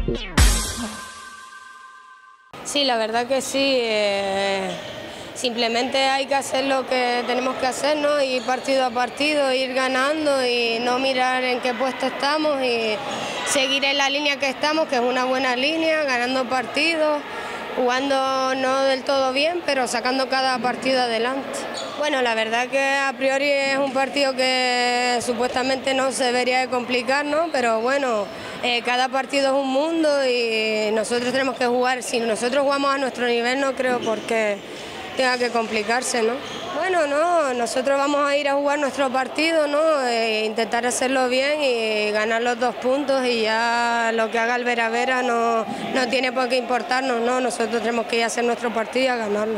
Sí, la verdad que sí. Simplemente hay que hacer lo que tenemos que hacer, ¿no? Ir partido a partido, ir ganando y no mirar en qué puesto estamos y seguir en la línea que estamos, que es una buena línea, ganando partidos, jugando no del todo bien, pero sacando cada partido adelante. Bueno, la verdad que a priori es un partido que supuestamente no se debería de complicar, ¿no? Pero bueno, cada partido es un mundo y nosotros tenemos que jugar. Si nosotros jugamos a nuestro nivel, no creo por qué tenga que complicarse, ¿no? Bueno, no, nosotros vamos a ir a jugar nuestro partido, ¿no? Intentar hacerlo bien y ganar los 2 puntos y ya lo que haga el Vera no tiene por qué importarnos, ¿no? Nosotros tenemos que ir a hacer nuestro partido y a ganarlo.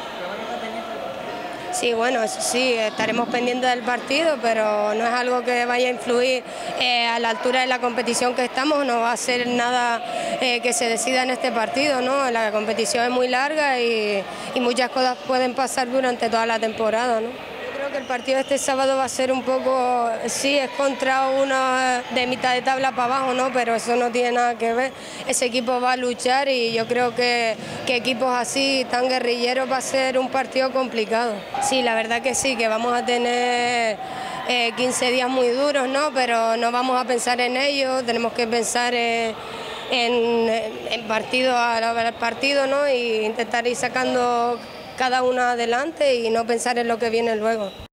Sí, bueno, eso sí, estaremos pendientes del partido, pero no es algo que vaya a influir a la altura de la competición que estamos, no va a ser nada que se decida en este partido, ¿no? La competición es muy larga y muchas cosas pueden pasar durante toda la temporada, ¿no? Yo creo que el partido de este sábado va a ser un poco, sí, es contra uno de mitad de tabla para abajo, ¿no? Pero eso no tiene nada que ver. Ese equipo va a luchar y yo creo que equipos así, tan guerrilleros, va a ser un partido complicado. Sí, la verdad que sí, que vamos a tener 15 días muy duros, ¿no? Pero no vamos a pensar en ello, tenemos que pensar en partido al partido, ¿no? Y intentar ir sacando cada uno adelante y no pensar en lo que viene luego.